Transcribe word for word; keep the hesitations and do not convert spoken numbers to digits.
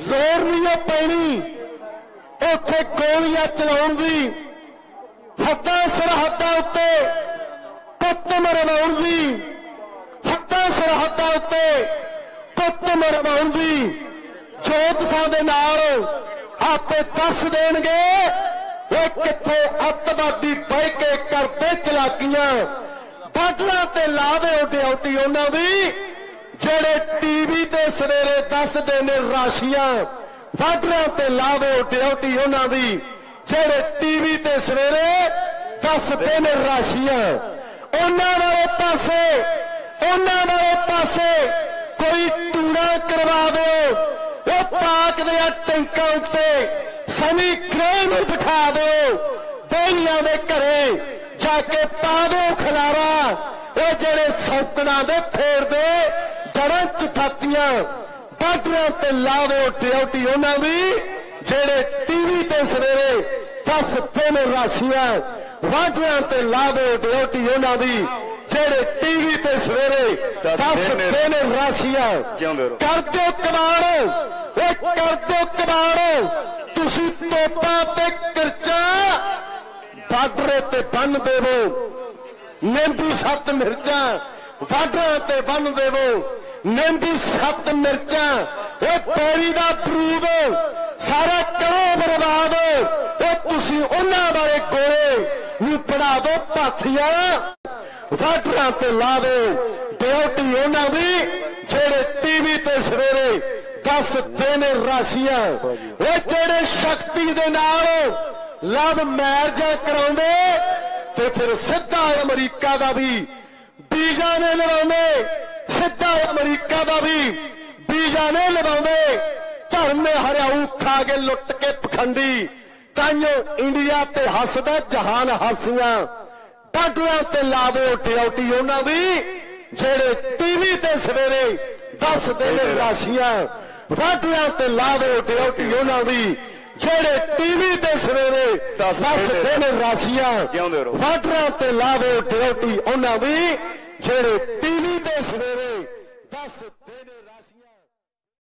लोड़ नहीं पैनी उत्थे गोलियां चलाउण दी, हद्दां सरहदां उत्ते पुत्त मरवाउण दी, हद्दां सरहदां उत्ते पुत्त मरवाउण दी। जोतसां दे नाल आपे दस देणगे वो कित्थे अतवादी बह के करते चलाकियां। बादलां ते ला दे ड्यूटी उन्हां दी जेड़े टीवी ते सवेरे दसदे ने राशियां। बादलां ते ला दे ड्यूटी उन्हां दी जेड़े टीवी ते सवेरे दसदे ने राशियां। उन्हां वाले पासे उन्हां वाले पासे कोई टूड़ा करवा दो, वो पाक दे टैंकां उत्ते सनी क्रेन बिठा दो, बेलियां दे घरे जाके पा दो खलारा। वो जेड़े सौकना दे फेर दे जड़ां चथातियां। बार्डरां ते ला दो ड्यूटी उन्हां दी जेड़े टीवी ते सवेरे दस दिन राशियां। बार्डरां ते ला दो ड्यूटी उन्हां दी जेड़े टीवी ते सवेरे दस दिन राशियां। कर दो कबाड़, वो कर दो कबाड़, तुसी तोपा ते किरचा बार्डर ते बन देवो। नींबू सत्त मिर्चा बार्डर ते बन देवो, नींबू सत्त मिर्चा। वो पैरी दा बरूद सारा करो बर्बाद, वो तुसी उन्हां वाले गोले नूं बना दो पाथियां। बार्डर ते ला दो ड्यूटी उन्हां दी जेड़े टीवी ते सवेरे दस दिन राशियां। वो जेड़े शक्ति दे नाल लव मैरिजां कराउंदे ते फिर सीधा अमरीका दा भी वीजा ने लवाउंदे, सीधा अमरीका दा भी वीजा ने लवाउंदे। धर्म हरियाऊ खा के लुट के पखंडी ताइयों इंडिया ते हसदा जहान हासियां। बार्डरां ते ला दो ड्यूटी उन्हां दी जेड़े टीवी ते सवेरे दस दिन राशियां। बार्डरां ते ला दो ड्यूटी उन्हां दी जेड़े टीवी ते सवेरे दस दिन राशियां। बार्डरां ते ला दो ड्यूटी उन्हां दी जेड़े टीवी ते सवेरे दस